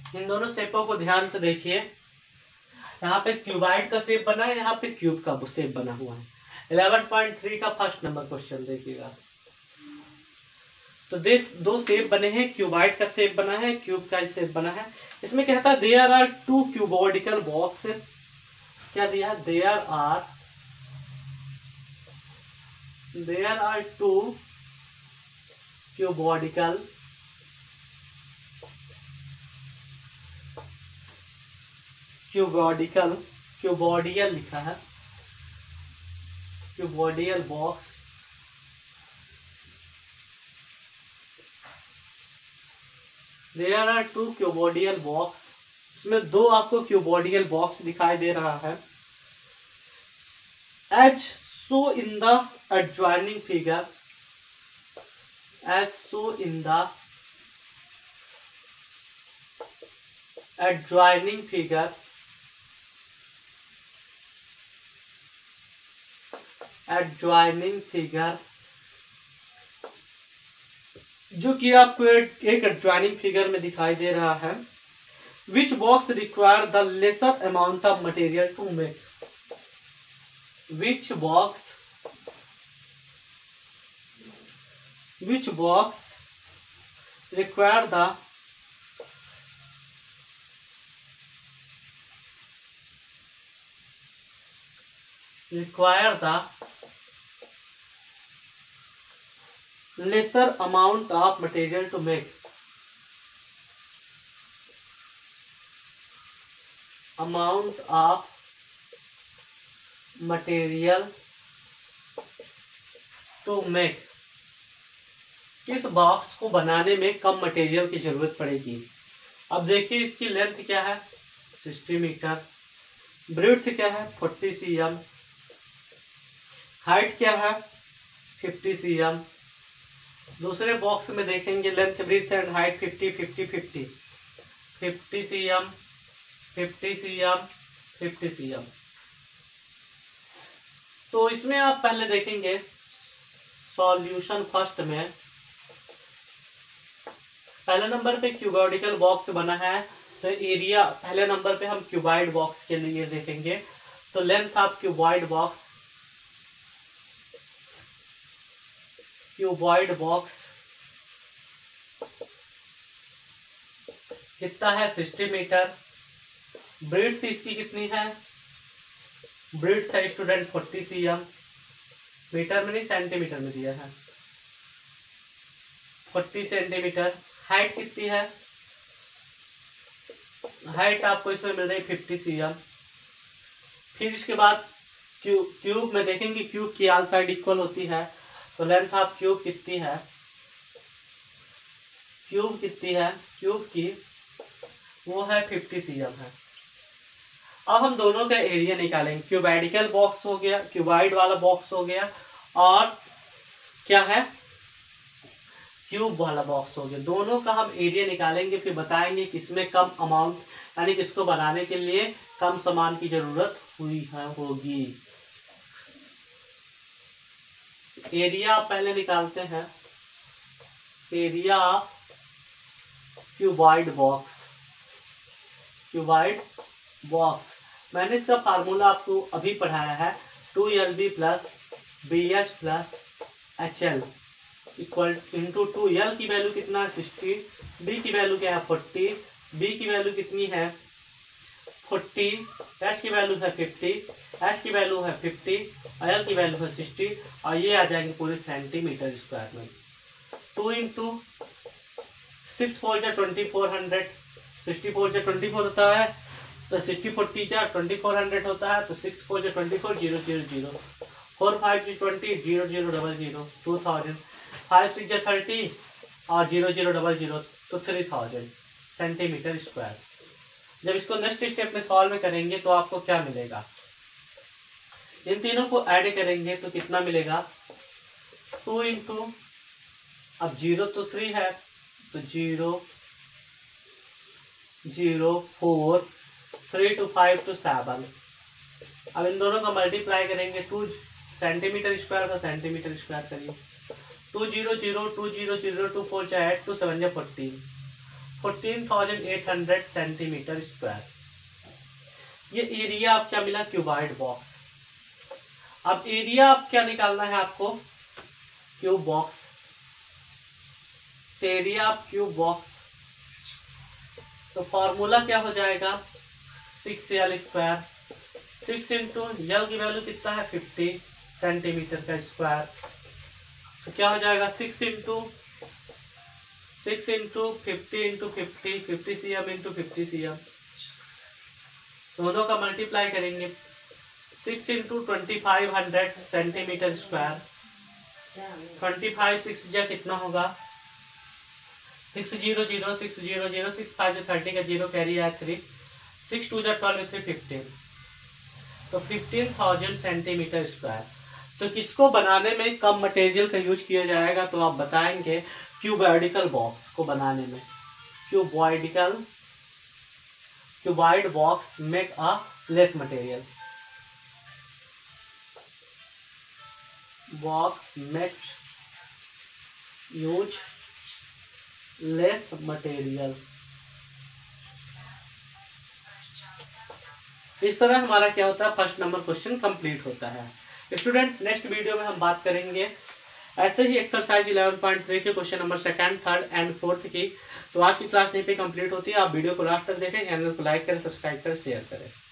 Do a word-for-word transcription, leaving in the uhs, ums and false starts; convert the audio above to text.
इन दोनों शेपों को ध्यान से देखिए। यहाँ पे क्यूबाइड का शेप बना है, यहाँ पे क्यूब का शेप बना हुआ है। इलेवन पॉइंट थ्री का फर्स्ट नंबर क्वेश्चन देखिएगा। तो देश दो शेप बने हैं, क्यूबाइड का शेप बना है, क्यूब का शेप बना है। इसमें कहता है there are two cuboidal box. क्या दिया है? There are there are two cuboidal cuboidal cuboidal लिखा है, cuboidal box. There are two cuboidal box. इसमें दो आपको क्यूबोडियल बॉक्स दिखाई दे रहा है। As so in the adjoining figure, as so in the adjoining figure, adjoining figure जो कि आपको एक एडजॉइनिंग फिगर में दिखाई दे रहा है। Which box require the lesser amount of material to make, which box which box require the require the lesser amount of material to make, amount of material to make। किस box को बनाने में कम material की जरूरत पड़ेगी। अब देखिए इसकी लेंथ क्या है, सिक्सटी मीटर, ब्रेड्थ क्या है, फोर्टी सी एम, हाइट क्या है, फिफ्टी सी एम। दूसरे बॉक्स में देखेंगे length, breadth and height fifty fifty fifty, fifty C M, fifty C M, fifty C M. तो इसमें आप पहले देखेंगे सॉल्यूशन। फर्स्ट में पहले नंबर पे क्यूबॉइडिकल बॉक्स बना है, तो एरिया पहले नंबर पे हम क्यूबाइड बॉक्स के लिए देखेंगे। तो length of cuboid box, cuboid box कितना है, सिक्सटी मीटर। ब्रेड्थ इसकी कितनी है, ब्रेड्थ है student forty C M, metre में नहीं सेंटीमीटर में दिया है, फोर्टी सेंटीमीटर। हाइट कितनी है, हाइट आपको इसमें मिल रही है फिफ्टी सी एम। फिर इसके बाद क्यूब क्यूब में देखेंगे, क्यूब की ऑल साइड इक्वल होती है, तो लेंथ ऑफ क्यूब कितनी है, क्यूब कितनी है, क्यूब की वो है फिफ्टी सी एम है। अब हम दोनों का एरिया निकालेंगे। क्यूबाइडिकल बॉक्स हो गया, क्यूबाइड वाला बॉक्स हो गया, और क्या है, क्यूब वाला बॉक्स हो गया। दोनों का हम एरिया निकालेंगे, फिर बताएंगे किसमें कम अमाउंट, यानी किसको बनाने के लिए कम सामान की जरूरत हुई है होगी। एरिया पहले निकालते हैं, area cuboid box, cuboid box. मैंने इसका फार्मूला आपको अभी पढ़ाया है, two L B plus B H plus H L equal into two. L की वैल्यू कितना है, सिक्सटी, बी की वैल्यू क्या है, फोर्टी, बी की वैल्यू कितनी है, फोर्टी, एच की वैल्यू है फिफ्टी, एच की वैल्यू है फिफ्टी, एल की वैल्यू है सिक्सटी, और ये आ जाएंगे पूरे सेंटीमीटर स्क्वायर में। टू इंटू सिक्स फोर जा twenty four hundred, sixty four जा ट्वेंटी फोर होता है, तो सिक्सटी फोर्टी जा ट्वेंटी फोर हंड्रेड होता है, तो सिक्स फोर जा twenty four, zero zero zero, four five जी twenty, zero zero double zero, two thousand, five six जा थर्टी, और जीरो जीरो डबल जीरो, तो थ्री थाउजेंड सेंटीमीटर स्क्वायर। जब इसको नेक्स्ट स्टेप में सॉल्व में करेंगे तो आपको क्या मिलेगा, इन तीनों को ऐड करेंगे तो कितना मिलेगा, टू इंटू, अब जीरो तो थ्री है, तो zero zero four, three two five two seven. अब इन दोनों का मल्टीप्लाई करेंगे, टू सेंटीमीटर स्क्वायर का सेंटीमीटर स्क्वायर करिए, two zero zero two zero zero two four जा एट, टू सेवन जा fourteen, fourteen thousand eight hundred centimetre square. ये एरिया आप क्या मिला, क्यूबॉइड बॉक्स। अब एरिया आप क्या निकालना है आपको, cube box. Area of cube box, तो फॉर्मूला क्या हो जाएगा, six L square. Six into L की वैल्यू कितना है, फिफ्टी सेंटीमीटर का स्क्वायर। तो क्या हो जाएगा, six into six into fifty into fifty, fifty C M into fifty C M, दोनों का मल्टीप्लाई करेंगे। Six into twenty five hundred centimetre square. Twenty five six जा कितना होगा, six zero zero six zero zero six five thirty का zero carry है three, six two जा twelve three fifteen, तो फिफ्टीन थाउजेंड सेंटीमीटर स्क्वायर। तो किसको बनाने में कम मटेरियल का यूज किया जाएगा, तो आप बताएंगे क्यूबॉइडिकल बॉक्स को बनाने में। Cuboidal cuboid box make a less material, box make use less material. इस तरह हमारा क्या होता है, फर्स्ट नंबर क्वेश्चन कंप्लीट होता है। स्टूडेंट नेक्स्ट वीडियो में हम बात करेंगे ऐसे ही एक्सरसाइज इलेवन पॉइंट थ्री के question number second, third and fourth की। तो आज की क्लास यहीं पे कंप्लीट होती है। आप वीडियो को लास्ट तक देखें, चैनल को लाइक करें, सब्सक्राइब करें, शेयर करें।